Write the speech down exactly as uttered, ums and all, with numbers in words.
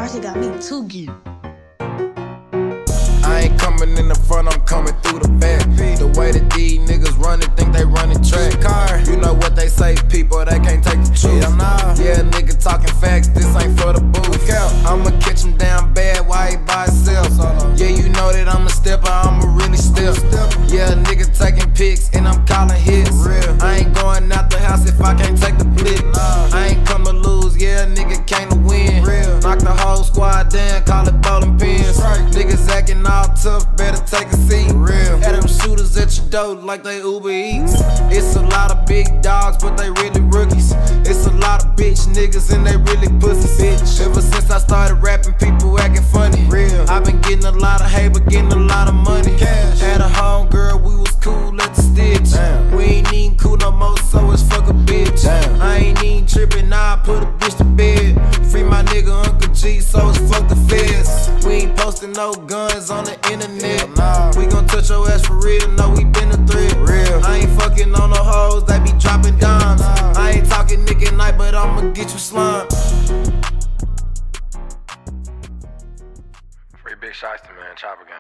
shit got me too geek. I ain't coming in the front, I'm coming through the back. The way that these niggas running, think they running track. Car, you know what they say, people, they can't take the truth. Yeah, nigga talking facts, this ain't for the booth. I'ma catch him down bad while he by himself. Yeah, you know that I'm a stepper, I'm a really step. Yeah, nigga taking pics and I'm calling hits. I ain't going out the house if I can't take the blitz. I ain't come to lose, yeah, nigga came to win. Knock the whole squad down, call it bowling pins. Niggas acting all tough, better take a seat. Real. Had them shooters at your door like they Uber Eats. It's a lot of big dogs, but they really rookies. It's a lot of bitch niggas and they really pussies. Bitch. Ever since I started rapping, people acting funny. Real. I've been getting a lot of hate, but getting a lot of money. Cash. Had a home girl, we was cool at the stitch. Damn. We ain't even cool no more, so it's fuck a bitch. Damn. I ain't even tripping, now I put a bitch to bed. Free my nigga Uncle G, so it's fuck the feds. We ain't posting no guns on the internet. Nah. We gon' touch your ass for real, no, we been a threat. Real. I ain't fucking on no hoes, they be dropping dimes. Nah. I ain't talking Nick at night, but I'ma get you slimed. Free Big Shiesty, man, Chopper Gang.